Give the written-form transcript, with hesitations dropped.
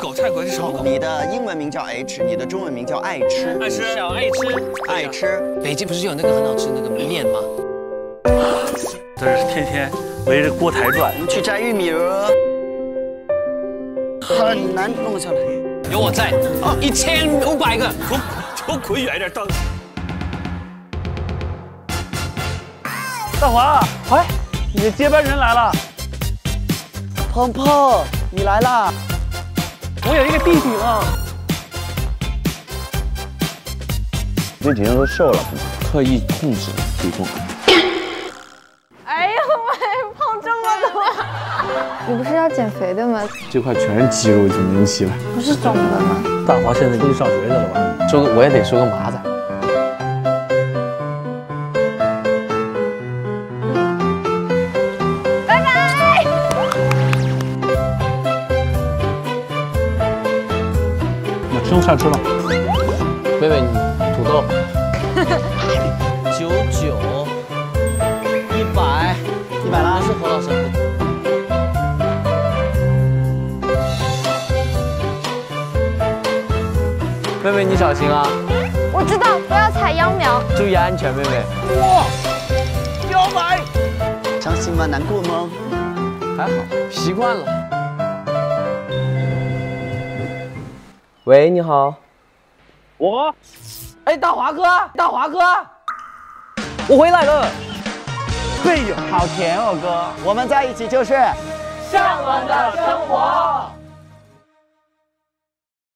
狗，泰国是什么狗？ 你的英文名叫 H， 你的中文名叫爱吃。 爱吃，小爱吃， 爱吃。 北京不是有那个很好吃的那个面吗？ 这是天天围着锅台转。 我们去摘玉米了，很难弄下来。 有我在啊，1500个， 求滚远一点，大华，哎，你的接班人来了。 鹏鹏，你来啦！ 我有一个弟弟了。 这几天都瘦了，特意控制体重。 哎呦喂，胖这么多！你不是要减肥的吗？ 这块全是肌肉，怎么能起来？ 不是肿的吗？ 大华现在出去上学去了吧？ 我也得收个麻子。 拜拜。 那吃用菜吃吧。 妹妹，你土豆。 99，100，100啦！是何老师。 妹妹，你小心啊！ 我知道，不要踩秧苗。 注意安全，妹妹。 哇，100！伤心吗？难过吗？ 还好，习惯了。喂，你好。 我， 哎，大华哥，大华哥，我回来了。 哎呦，好甜哦，哥！我们在一起就是向往的生活。